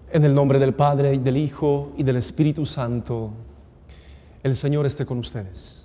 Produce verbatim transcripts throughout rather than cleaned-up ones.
En el nombre del Padre, y del Hijo, y del Espíritu Santo, el Señor esté con ustedes.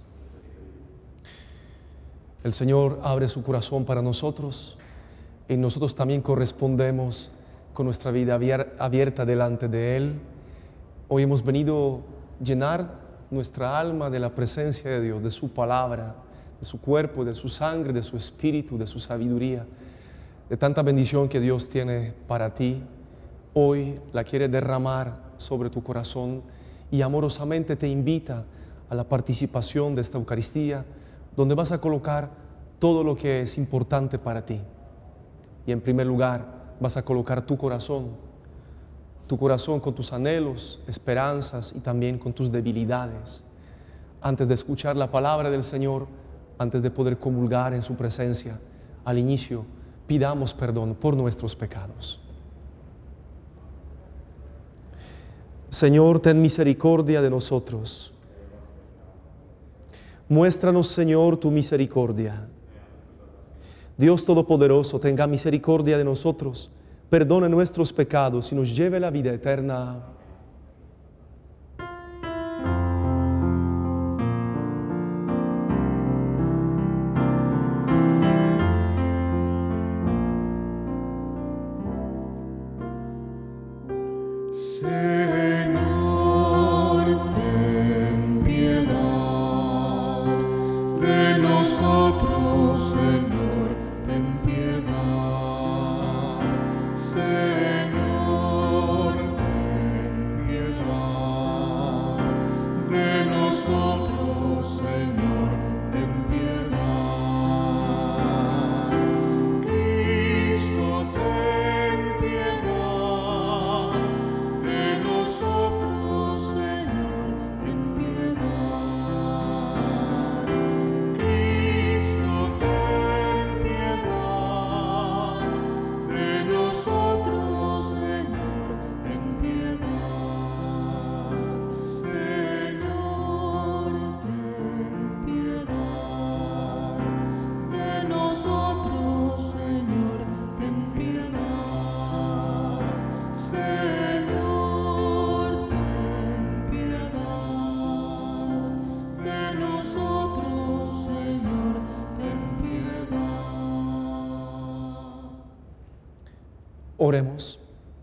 El Señor abre su corazón para nosotros y nosotros también correspondemos con nuestra vida abierta delante de Él. Hoy hemos venido a llenar nuestra alma de la presencia de Dios, de su palabra, de su cuerpo, de su sangre, de su espíritu, de su sabiduría, de tanta bendición que Dios tiene para ti. Hoy la quiere derramar sobre tu corazón y amorosamente te invita a la participación de esta Eucaristía, donde vas a colocar todo lo que es importante para ti. Y en primer lugar vas a colocar tu corazón, tu corazón con tus anhelos, esperanzas y también con tus debilidades. Antes de escuchar la palabra del Señor, antes de poder comulgar en su presencia, al inicio pidamos perdón por nuestros pecados. Señor, ten misericordia de nosotros. Muéstranos, Señor, tu misericordia. Dios Todopoderoso, tenga misericordia de nosotros, perdone nuestros pecados y nos lleve a la vida eterna. Oremos.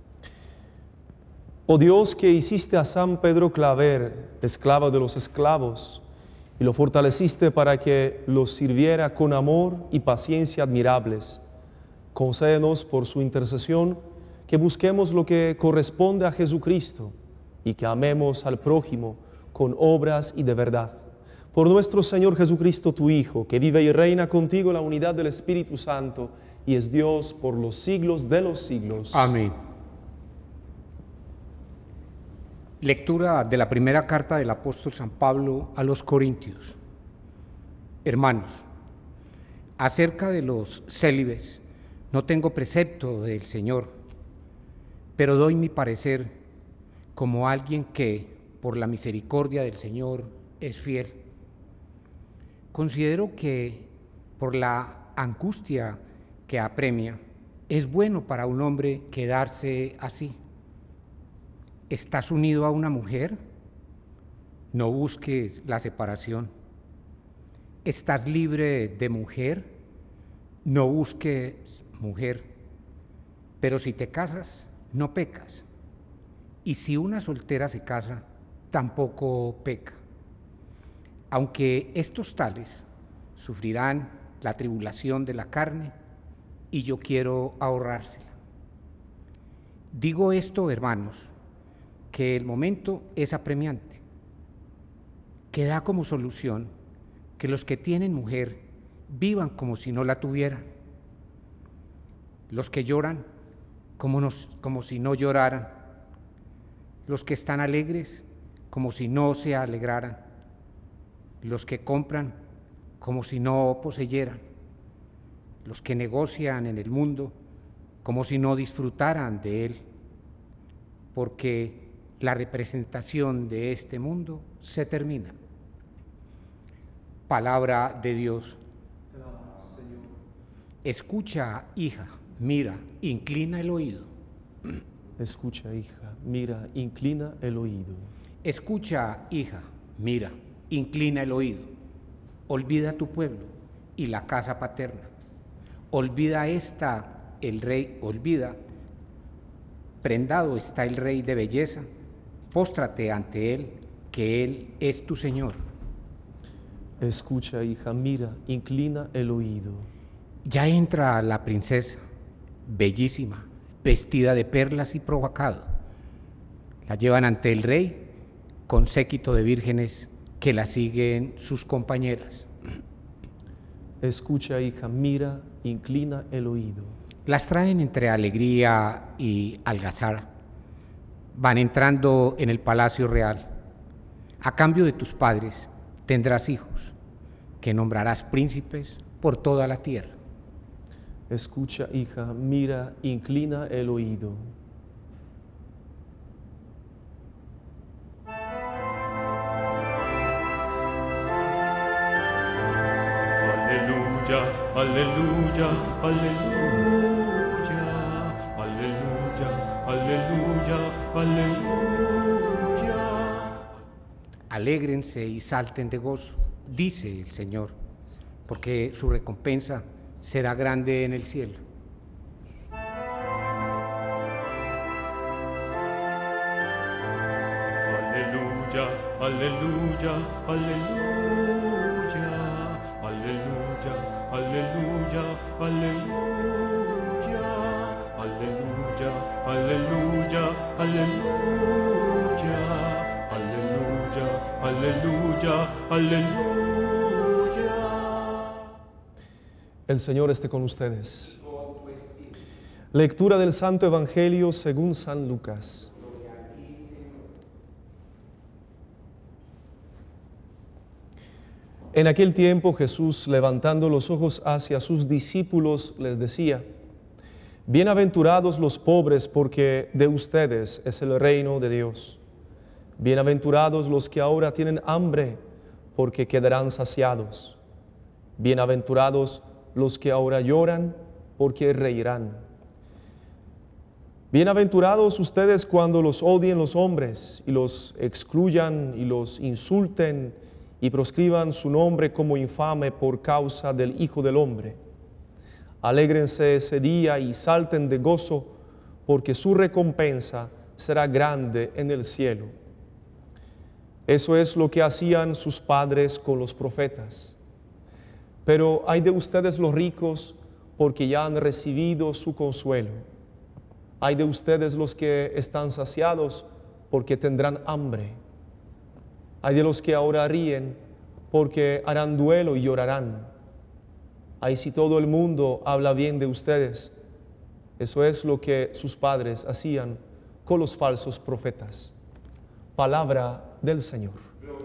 Oh Dios, que hiciste a San Pedro Claver, esclavo de los esclavos, y lo fortaleciste para que los sirviera con amor y paciencia admirables, concédenos por su intercesión que busquemos lo que corresponde a Jesucristo y que amemos al prójimo con obras y de verdad. Por nuestro Señor Jesucristo, tu Hijo, que vive y reina contigo en la unidad del Espíritu Santo, y es Dios por los siglos de los siglos. Amén. Lectura de la primera carta del apóstol San Pablo a los Corintios. Hermanos, acerca de los célibes, no tengo precepto del Señor, pero doy mi parecer como alguien que, por la misericordia del Señor, es fiel. Considero que por la angustia que apremia, es bueno para un hombre quedarse así. ¿Estás unido a una mujer? No busques la separación. ¿Estás libre de mujer? No busques mujer. Pero si te casas, no pecas. Y si una soltera se casa, tampoco peca. Aunque estos tales sufrirán la tribulación de la carne, y yo quiero ahorrársela. Digo esto, hermanos, que el momento es apremiante, que da como solución que los que tienen mujer vivan como si no la tuvieran, los que lloran como, nos, como si no lloraran, los que están alegres como si no se alegraran, los que compran como si no poseyeran, los que negocian en el mundo como si no disfrutaran de él, porque la representación de este mundo se termina. Palabra de Dios. Escucha, hija, mira, inclina el oído. Escucha, hija, mira, inclina el oído. Escucha, hija, mira, inclina el oído. Olvida tu pueblo y la casa paterna. Olvida esta, el rey, olvida. Prendado está el rey de belleza. Póstrate ante él, que él es tu Señor. Escucha, hija, mira, inclina el oído. Ya entra la princesa, bellísima, vestida de perlas y provocado. La llevan ante el rey con séquito de vírgenes que la siguen sus compañeras. Escucha, hija, mira, inclina el oído. Las traen entre alegría y algazara. Van entrando en el palacio real. A cambio de tus padres tendrás hijos, que nombrarás príncipes por toda la tierra. Escucha, hija, mira, inclina el oído. Aleluya, aleluya, aleluya, aleluya, aleluya, aleluya. Alégrense y salten de gozo, dice el Señor, porque su recompensa será grande en el cielo. Aleluya, aleluya, aleluya, aleluya, aleluya, aleluya, aleluya, aleluya, aleluya, aleluya, aleluya, aleluya. El Señor esté con ustedes. Lectura del Santo Evangelio según San Lucas. En aquel tiempo Jesús, levantando los ojos hacia sus discípulos, les decía: Bienaventurados los pobres, porque de ustedes es el reino de Dios. Bienaventurados los que ahora tienen hambre, porque quedarán saciados. Bienaventurados los que ahora lloran, porque reirán. Bienaventurados ustedes cuando los odien los hombres, y los excluyan y los insulten, y proscriban su nombre como infame por causa del Hijo del Hombre. Alégrense ese día y salten de gozo, porque su recompensa será grande en el cielo. Eso es lo que hacían sus padres con los profetas. Pero ay de ustedes los ricos, porque ya han recibido su consuelo. Ay de ustedes los que están saciados, porque tendrán hambre. Ay de los que ahora ríen, porque harán duelo y llorarán. Ay si todo el mundo habla bien de ustedes. Eso es lo que sus padres hacían con los falsos profetas. Palabra del Señor.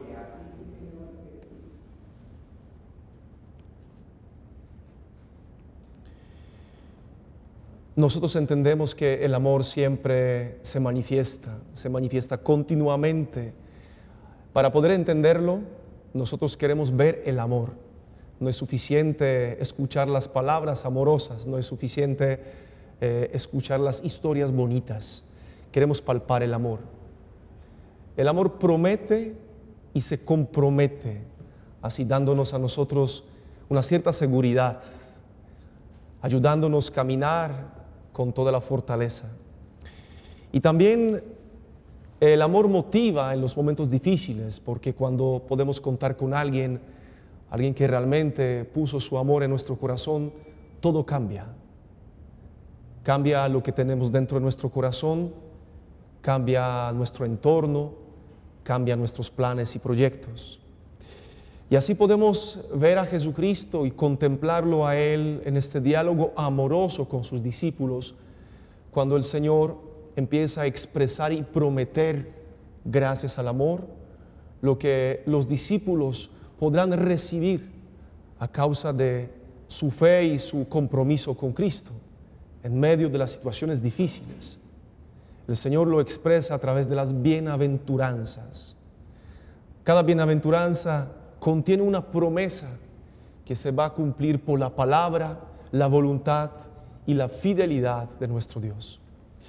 Nosotros entendemos que el amor siempre se manifiesta, se manifiesta continuamente. Para poder entenderlo, nosotros queremos ver el amor. No es suficiente escuchar las palabras amorosas, no es suficiente eh, escuchar las historias bonitas. Queremos palpar el amor. El amor promete y se compromete, así dándonos a nosotros una cierta seguridad, ayudándonos a caminar con toda la fortaleza. Y también el amor motiva en los momentos difíciles, porque cuando podemos contar con alguien, alguien que realmente puso su amor en nuestro corazón, todo cambia. Cambia lo que tenemos dentro de nuestro corazón, cambia nuestro entorno, cambia nuestros planes y proyectos. Y así podemos ver a Jesucristo y contemplarlo a Él en este diálogo amoroso con sus discípulos, cuando el Señor empieza a expresar y prometer, gracias al amor, lo que los discípulos podrán recibir a causa de su fe y su compromiso con Cristo en medio de las situaciones difíciles. El Señor lo expresa a través de las bienaventuranzas. Cada bienaventuranza contiene una promesa que se va a cumplir por la palabra, la voluntad y la fidelidad de nuestro Dios.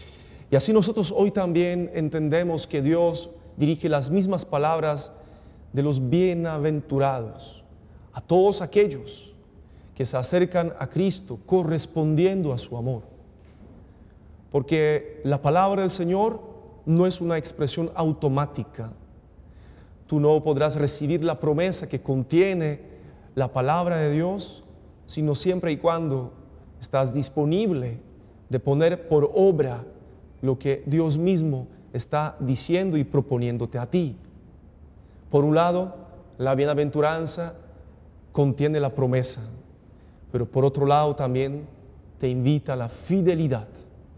Y así nosotros hoy también entendemos que Dios dirige las mismas palabras de los bienaventurados a todos aquellos que se acercan a Cristo correspondiendo a su amor. Porque la palabra del Señor no es una expresión automática. Tú no podrás recibir la promesa que contiene la palabra de Dios, sino siempre y cuando estás disponible de poner por obra lo que Dios mismo está diciendo y proponiéndote a ti. Por un lado, la bienaventuranza contiene la promesa, pero por otro lado también te invita a la fidelidad.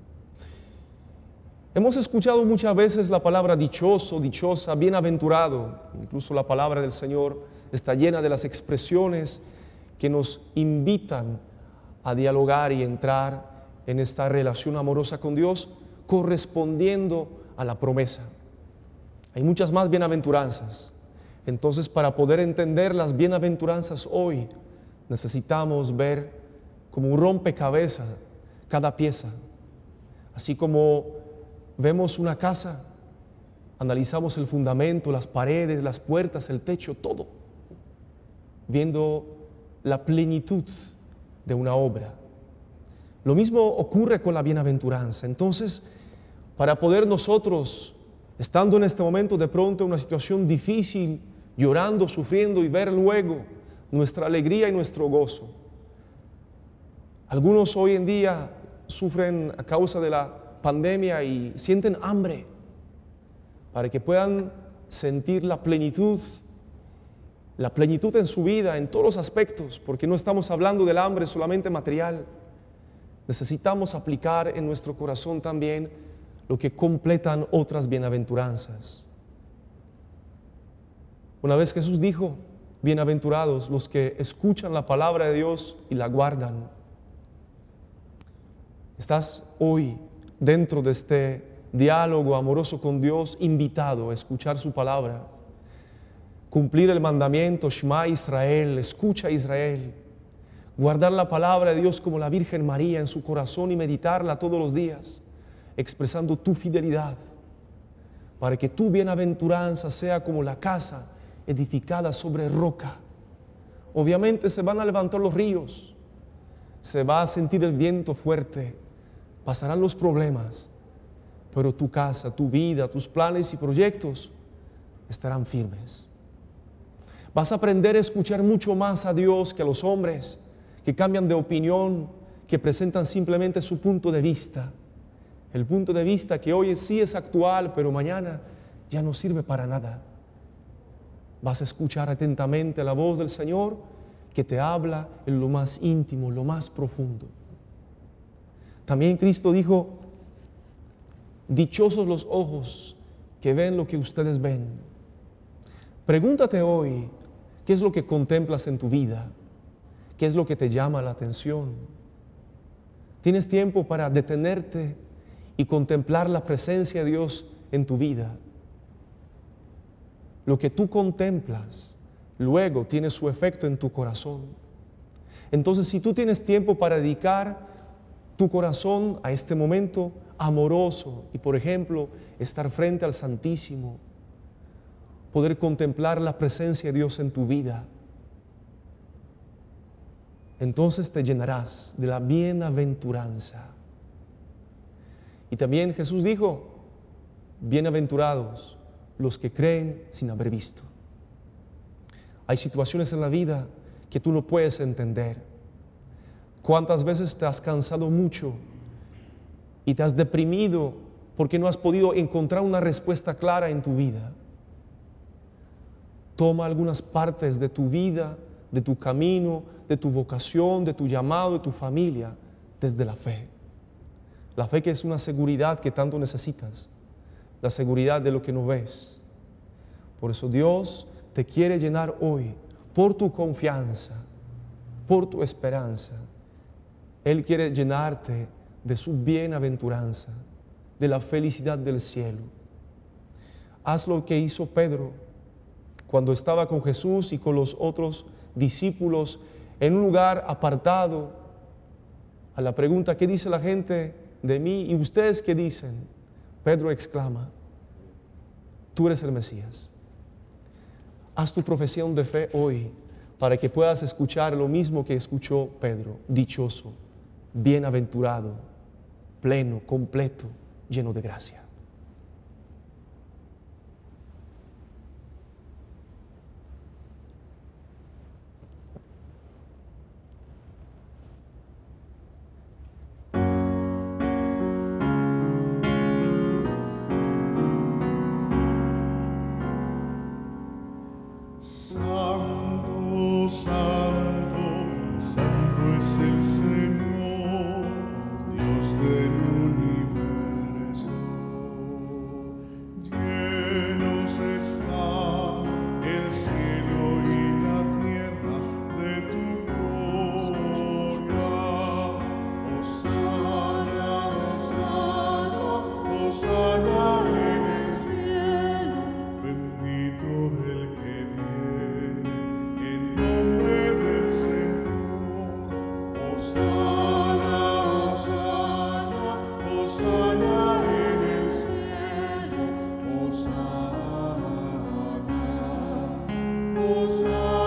Hemos escuchado muchas veces la palabra dichoso, dichosa, bienaventurado. Incluso la palabra del Señor está llena de las expresiones que nos invitan a dialogar y entrar en esta relación amorosa con Dios, correspondiendo a la promesa. Hay muchas más bienaventuranzas. Entonces, para poder entender las bienaventuranzas hoy, necesitamos ver como un rompecabezas cada pieza. Así como vemos una casa, analizamos el fundamento, las paredes, las puertas, el techo, todo, viendo la plenitud de una obra. Lo mismo ocurre con la bienaventuranza. Entonces, para poder nosotros, estando en este momento de pronto en una situación difícil, llorando, sufriendo y ver luego nuestra alegría y nuestro gozo. Algunos hoy en día sufren a causa de la pandemia y sienten hambre, para que puedan sentir la plenitud, la plenitud en su vida, en todos los aspectos, porque no estamos hablando del hambre solamente material. Necesitamos aplicar en nuestro corazón también lo que completan otras bienaventuranzas. Una vez Jesús dijo, bienaventurados los que escuchan la palabra de Dios y la guardan. Estás hoy dentro de este diálogo amoroso con Dios, invitado a escuchar su palabra, cumplir el mandamiento, Shema Israel, escucha Israel, guardar la palabra de Dios como la Virgen María en su corazón y meditarla todos los días, expresando tu fidelidad, para que tu bienaventuranza sea como la casa edificada sobre roca. Obviamente se van a levantar los ríos, se va a sentir el viento fuerte, pasarán los problemas, pero tu casa, tu vida, tus planes y proyectos estarán firmes. Vas a aprender a escuchar mucho más a Dios que a los hombres que cambian de opinión, que presentan simplemente su punto de vista. El punto de vista que hoy sí es actual, pero mañana ya no sirve para nada. Vas a escuchar atentamente la voz del Señor que te habla en lo más íntimo, lo más profundo. También Cristo dijo, dichosos los ojos que ven lo que ustedes ven. Pregúntate hoy, ¿qué es lo que contemplas en tu vida? ¿Qué es lo que te llama la atención? ¿Tienes tiempo para detenerte y contemplar la presencia de Dios en tu vida? Lo que tú contemplas luego tiene su efecto en tu corazón. Entonces, si tú tienes tiempo para dedicar tu corazón a este momento amoroso y, por ejemplo, estar frente al Santísimo, poder contemplar la presencia de Dios en tu vida, entonces te llenarás de la bienaventuranza. Y también Jesús dijo, bienaventurados los que creen sin haber visto. Hay situaciones en la vida que tú no puedes entender. ¿Cuántas veces te has cansado mucho y te has deprimido porque no has podido encontrar una respuesta clara en tu vida? Toma algunas partes de tu vida, de tu camino, de tu vocación, de tu llamado, de tu familia, desde la fe. La fe que es una seguridad que tanto necesitas, la seguridad de lo que no ves. Por eso Dios te quiere llenar hoy por tu confianza, por tu esperanza. Él quiere llenarte de su bienaventuranza, de la felicidad del cielo. Haz lo que hizo Pedro cuando estaba con Jesús y con los otros discípulos en un lugar apartado. A la pregunta, ¿qué dice la gente de mí? ¿Y ustedes qué dicen? Pedro exclama, tú eres el Mesías. Haz tu profesión de fe hoy para que puedas escuchar lo mismo que escuchó Pedro, dichoso, bienaventurado, pleno, completo, lleno de gracia. Santo, santo, santo es el Señor, Dios del universo. Llenos están el cielo y la tierra de tu gloria. Hosana, hosana, hosana en el cielo. Bendito el que viene en nombre del Señor. Hosana, hosana, hosana en el cielo. Hosana, hosana.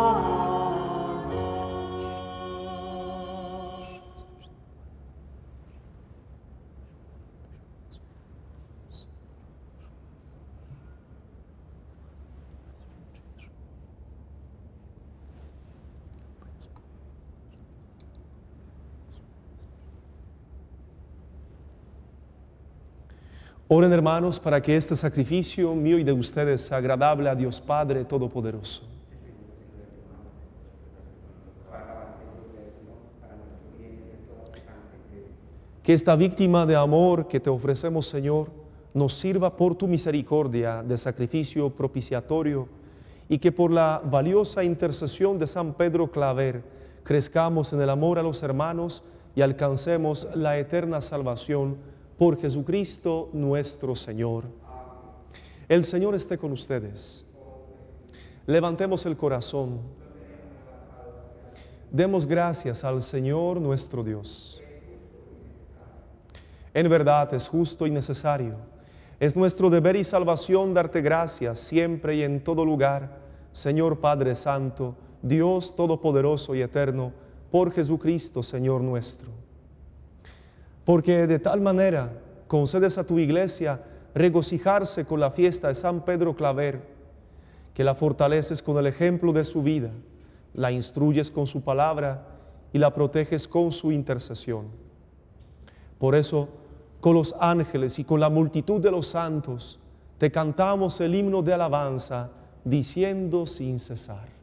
Oren, hermanos, para que este sacrificio mío y de ustedes sea agradable a Dios Padre Todopoderoso. Que esta víctima de amor que te ofrecemos, Señor, nos sirva por tu misericordia de sacrificio propiciatorio y que por la valiosa intercesión de San Pedro Claver crezcamos en el amor a los hermanos y alcancemos la eterna salvación por Jesucristo nuestro Señor. El Señor esté con ustedes. Levantemos el corazón. Demos gracias al Señor nuestro Dios. En verdad es justo y necesario. Es nuestro deber y salvación darte gracias siempre y en todo lugar, Señor Padre Santo, Dios Todopoderoso y Eterno, por Jesucristo, Señor nuestro. Porque de tal manera concedes a tu iglesia regocijarse con la fiesta de San Pedro Claver, que la fortaleces con el ejemplo de su vida, la instruyes con su palabra y la proteges con su intercesión. Por eso, con los ángeles y con la multitud de los santos, te cantamos el himno de alabanza, diciendo sin cesar.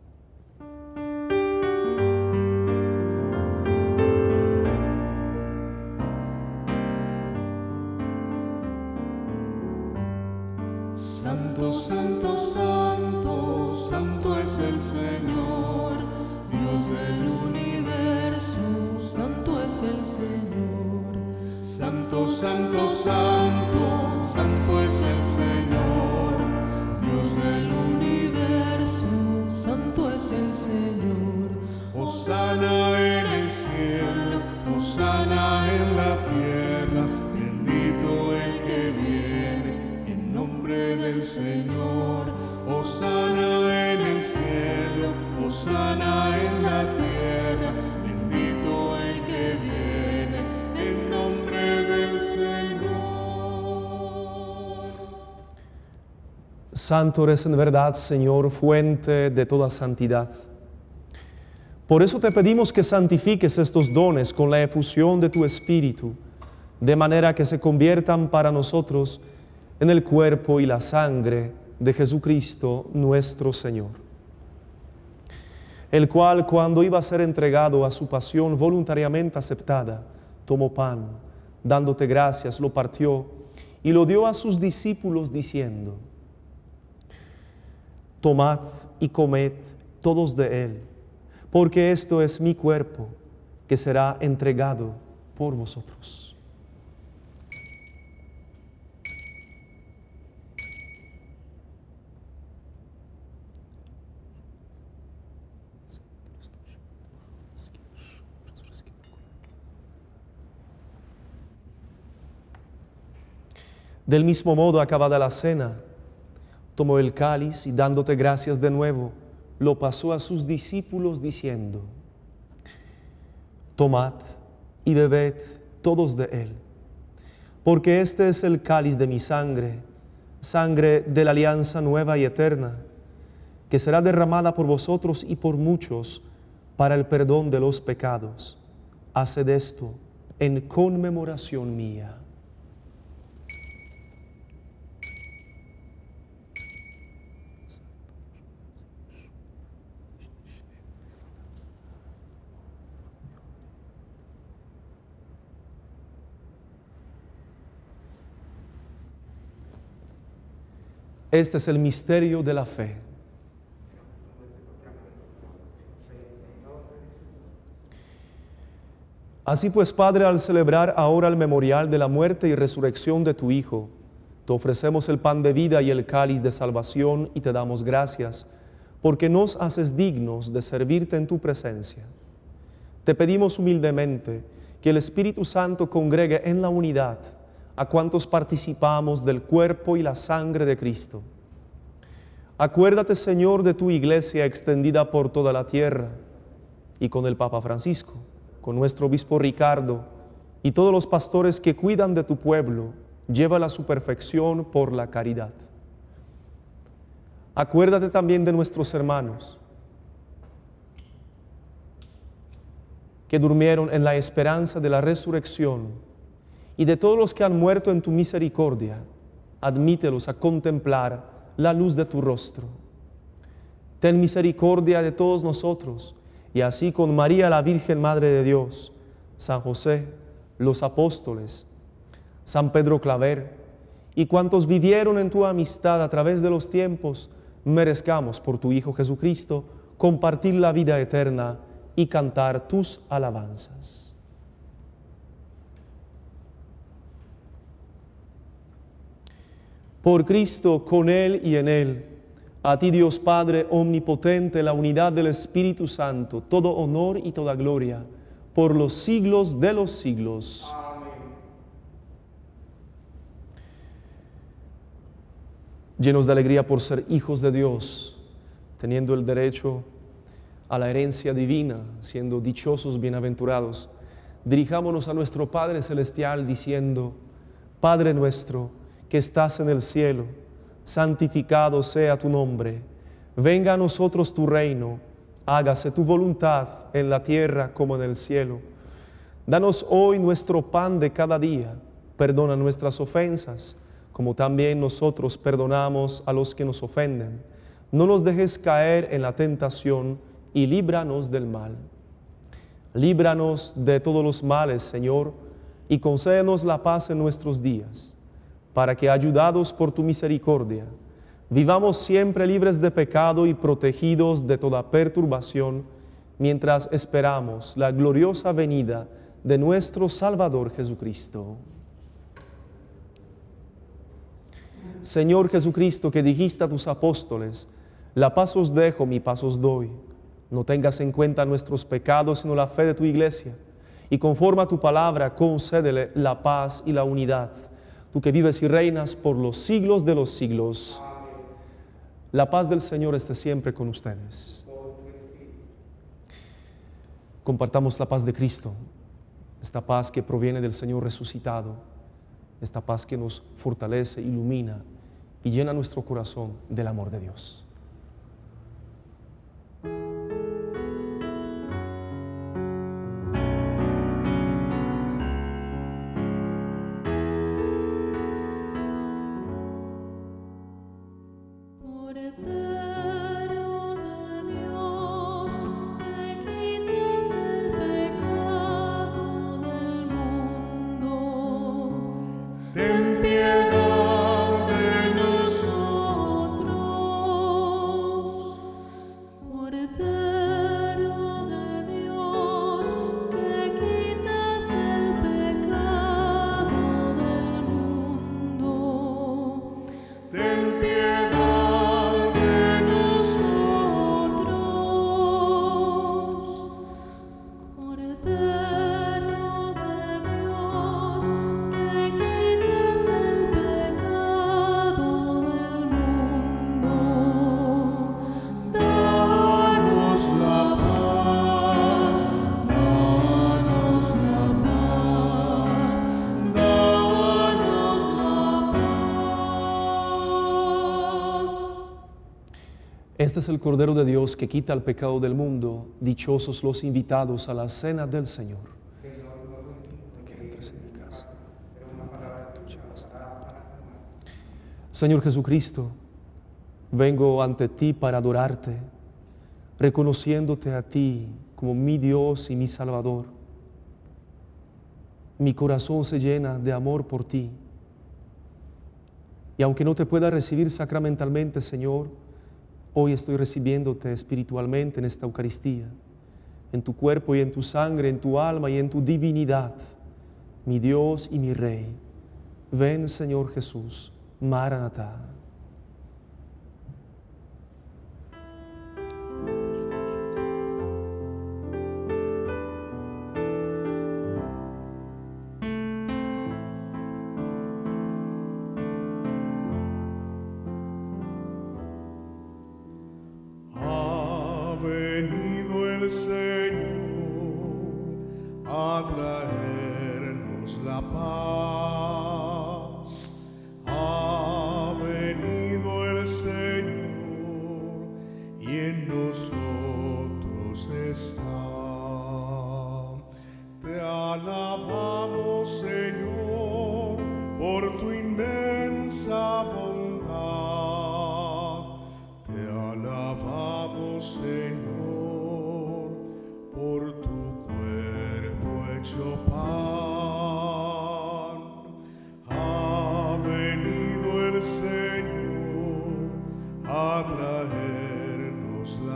Santo, santo, santo, santo es el Señor, Dios del universo, santo es el Señor. Santo, santo, santo, santo es el Señor, Dios del universo, santo es el Señor. Hosana en el cielo, hosana en la tierra, bendito el que viene en nombre del Señor. Hosana en el cielo, hosana en la tierra, bendito el que viene en nombre del Señor. Santo eres en verdad, Señor, fuente de toda santidad. Por eso te pedimos que santifiques estos dones con la efusión de tu Espíritu, de manera que se conviertan para nosotros en el cuerpo y la sangre de Jesucristo nuestro Señor, el cual, cuando iba a ser entregado a su pasión voluntariamente aceptada, tomó pan, dándote gracias, lo partió y lo dio a sus discípulos diciendo: tomad y comed todos de él, porque esto es mi cuerpo, que será entregado por vosotros. Del mismo modo, acabada la cena, tomó el cáliz y dándote gracias de nuevo, lo pasó a sus discípulos diciendo: tomad y bebed todos de él, porque este es el cáliz de mi sangre, sangre de la alianza nueva y eterna, que será derramada por vosotros y por muchos para el perdón de los pecados. Haced esto en conmemoración mía. Este es el misterio de la fe. Así pues, Padre, al celebrar ahora el memorial de la muerte y resurrección de tu Hijo, te ofrecemos el pan de vida y el cáliz de salvación y te damos gracias, porque nos haces dignos de servirte en tu presencia. Te pedimos humildemente que el Espíritu Santo congregue en la unidad a cuantos participamos del cuerpo y la sangre de Cristo. Acuérdate, Señor, de tu iglesia extendida por toda la tierra, y con el Papa Francisco, con nuestro obispo Ricardo y todos los pastores que cuidan de tu pueblo, llévala a su perfección por la caridad. Acuérdate también de nuestros hermanos que durmieron en la esperanza de la resurrección y de todos los que han muerto en tu misericordia. Admítelos a contemplar la luz de tu rostro. Ten misericordia de todos nosotros, y así con María, la Virgen Madre de Dios, San José, los apóstoles, San Pedro Claver, y cuantos vivieron en tu amistad a través de los tiempos, merezcamos por tu Hijo Jesucristo compartir la vida eterna y cantar tus alabanzas. Por Cristo, con Él y en Él, a ti Dios Padre omnipotente, la unidad del Espíritu Santo, todo honor y toda gloria, por los siglos de los siglos. Amén. Llenos de alegría por ser hijos de Dios, teniendo el derecho a la herencia divina, siendo dichosos, bienaventurados, dirijámonos a nuestro Padre Celestial diciendo: Padre nuestro, que estás en el cielo, santificado sea tu nombre. Venga a nosotros tu reino. Hágase tu voluntad en la tierra como en el cielo. Danos hoy nuestro pan de cada día. Perdona nuestras ofensas, como también nosotros perdonamos a los que nos ofenden. No nos dejes caer en la tentación y líbranos del mal. Líbranos de todos los males, Señor, y concédenos la paz en nuestros días, para que, ayudados por tu misericordia, vivamos siempre libres de pecado y protegidos de toda perturbación, mientras esperamos la gloriosa venida de nuestro Salvador Jesucristo. Señor Jesucristo, que dijiste a tus apóstoles: la paz os dejo, mi paz os doy. No tengas en cuenta nuestros pecados, sino la fe de tu iglesia, y conforme a tu palabra, concédele la paz y la unidad. Tú que vives y reinas por los siglos de los siglos. Amén. La paz del Señor esté siempre con ustedes. Compartamos la paz de Cristo, esta paz que proviene del Señor resucitado, esta paz que nos fortalece, ilumina y llena nuestro corazón del amor de Dios. El Este es el Cordero de Dios que quita el pecado del mundo. Dichosos los invitados a la cena del Señor. Que entres en mi casa. Señor Jesucristo, vengo ante ti para adorarte, reconociéndote a ti como mi Dios y mi Salvador. Mi corazón se llena de amor por ti. Y aunque no te pueda recibir sacramentalmente, Señor, hoy estoy recibiéndote espiritualmente en esta Eucaristía, en tu cuerpo y en tu sangre, en tu alma y en tu divinidad, mi Dios y mi Rey. Ven, Señor Jesús, Maranatá. Ha venido el Señor a traernos la paz. Ha venido el Señor y en nosotros está. Te alabamos, Señor, por tu inmensa bondad. Te alabamos, Señor, por tu cuerpo hecho pan. Ha venido el Señor a traernos la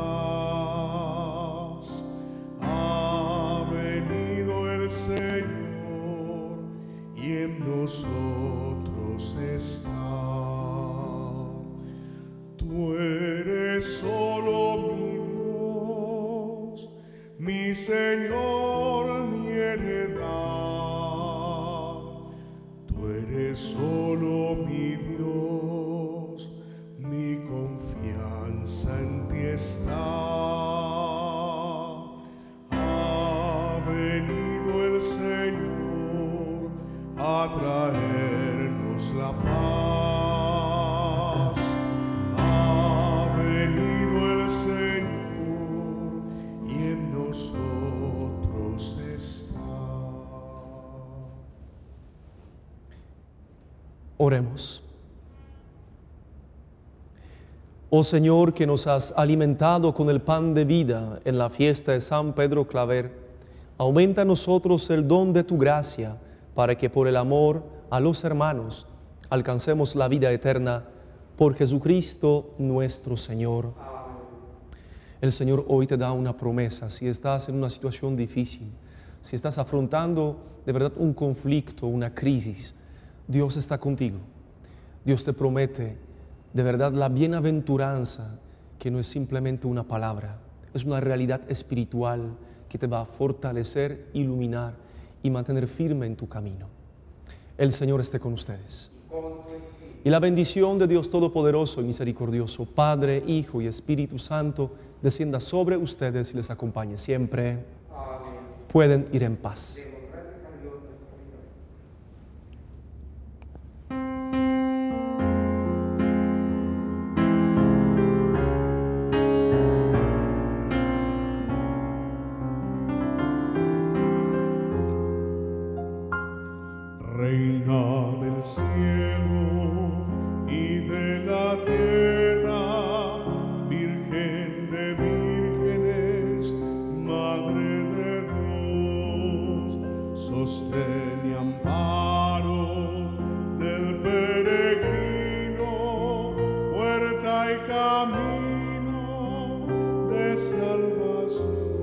paz. Ha venido el Señor y en nosotros está. Tú eres solo mi Dios, mi Señor, mi heredad. Tú eres solo mi Dios, mi confianza en ti está. Ha venido el Señor a traernos la paz. Ha venido el Señor y en nosotros está. Oremos. Oh Señor, que nos has alimentado con el pan de vida en la fiesta de San Pedro Claver, aumenta a nosotros el don de tu gracia, para que por el amor a los hermanos alcancemos la vida eterna por Jesucristo nuestro Señor. El Señor hoy te da una promesa. Si estás en una situación difícil, si estás afrontando de verdad un conflicto, una crisis, Dios está contigo. Dios te promete de verdad la bienaventuranza, que no es simplemente una palabra, es una realidad espiritual que te va a fortalecer, iluminar y mantener firme en tu camino. El Señor esté con ustedes. Y la bendición de Dios Todopoderoso y Misericordioso, Padre, Hijo y Espíritu Santo, descienda sobre ustedes y les acompañe siempre. Amén. Pueden ir en paz. Reina del cielo y de la tierra, Virgen de vírgenes, Madre de Dios, sostén y amparo del peregrino, puerta y camino de salvación.